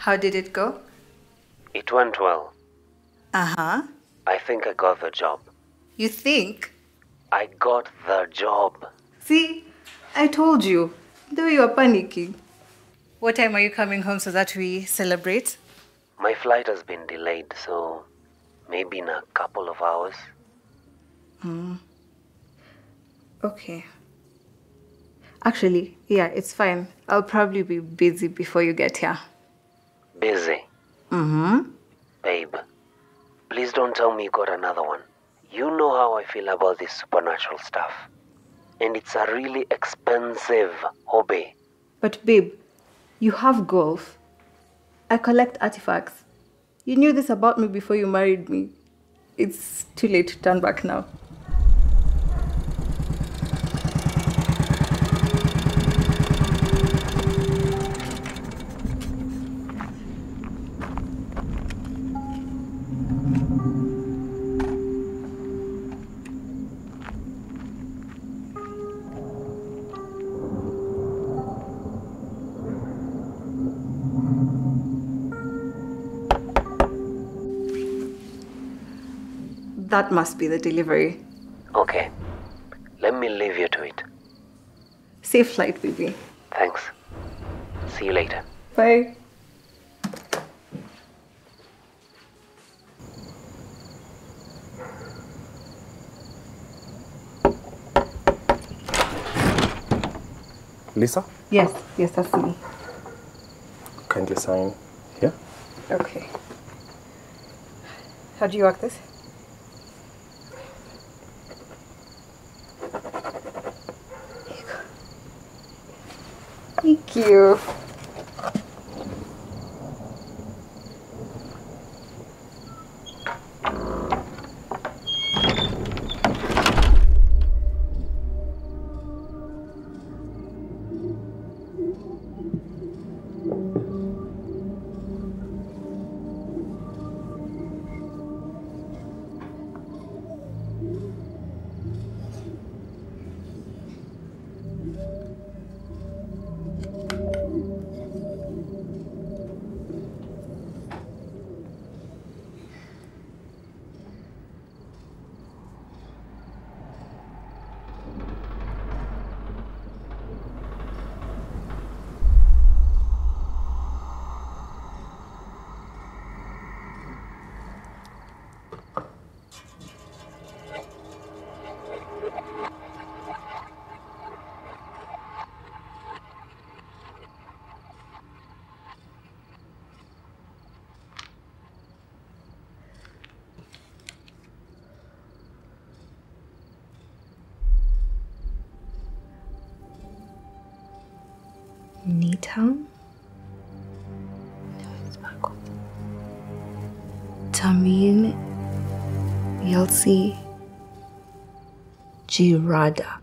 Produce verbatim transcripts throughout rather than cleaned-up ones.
How did it go? It went well. Uh-huh. I think I got the job. You think? I got the job. See, I told you. Though you are panicking. What time are you coming home so that we celebrate? My flight has been delayed, so maybe in a couple of hours. Hmm. Okay. Actually, yeah, it's fine. I'll probably be busy before you get here. Busy? Mm-hmm. Babe, please don't tell me you got another one. You know how I feel about this supernatural stuff. And it's a really expensive hobby. But babe, you have golf. I collect artifacts. You knew this about me before you married me. It's too late to turn back now. That must be the delivery. Okay. Let me leave you to it. Safe flight, baby. Thanks. See you later. Bye. Lisa? Yes, yes, that's me. Kindly sign here. Okay. How do you work this? Thank you. Needham? No, it's Marco. Tamin Yeltsin Girada.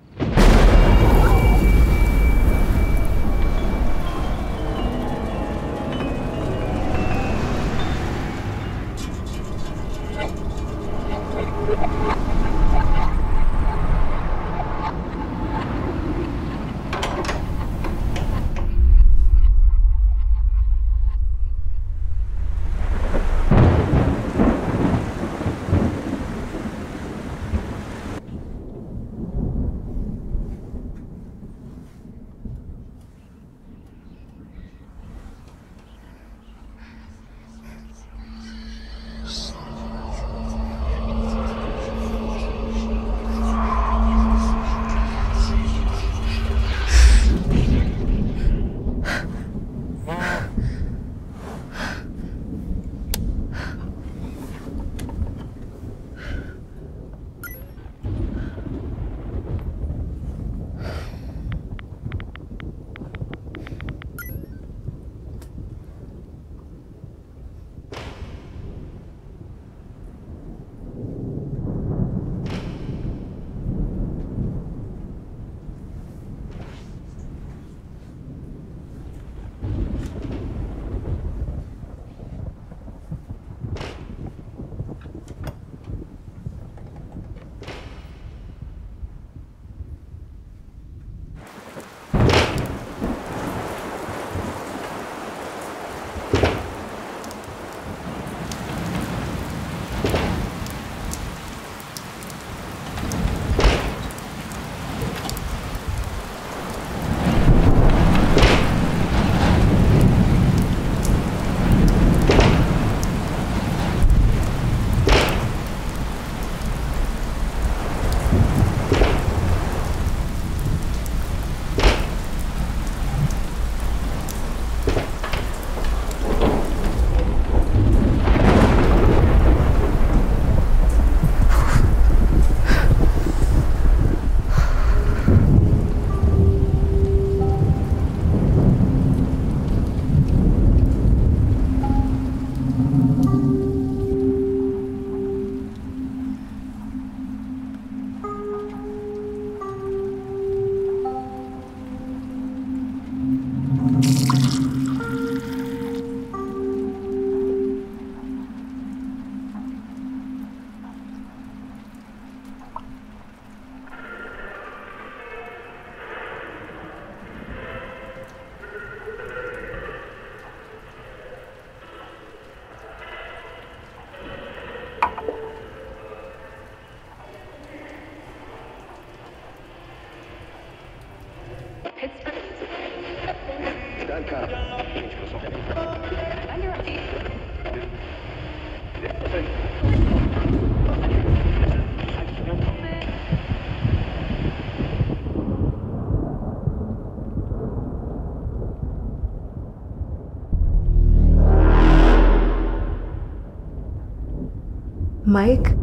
Mike?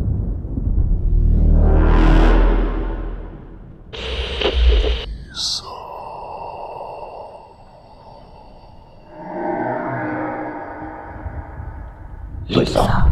Lisa.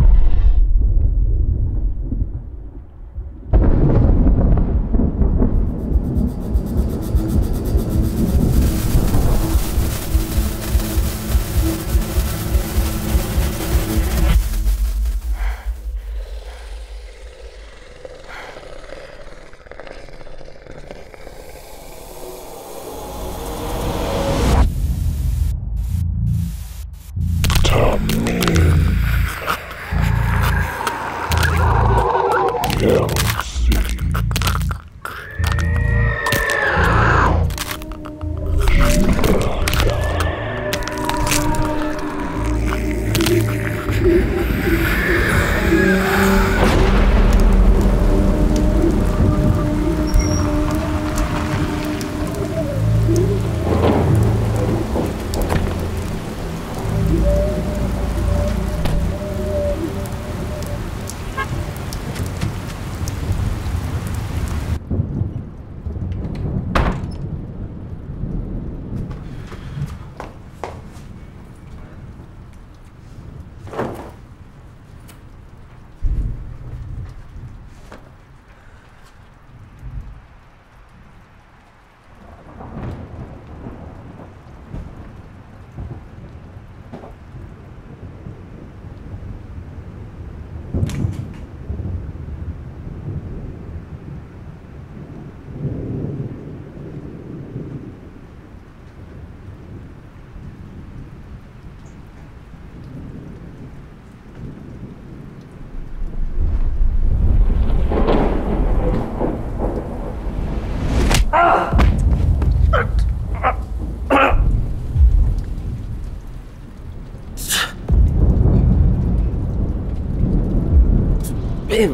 Babe.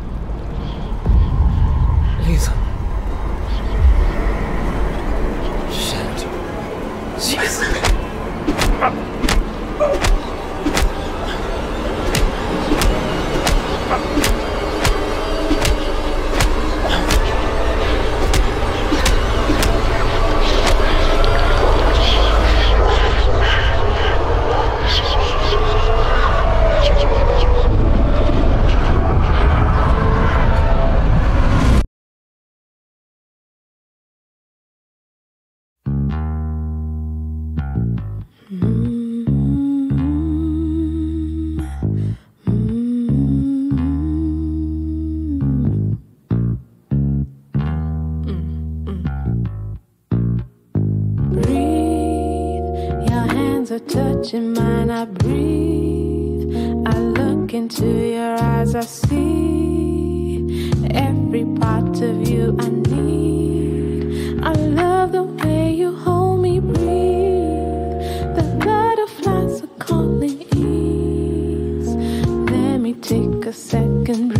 Lisa. Shit. Jesus. Touching mine, I breathe. I look into your eyes, I see every part of you I need. I love the way you hold me, breathe. The butterflies are calling ease. Let me take a second breath.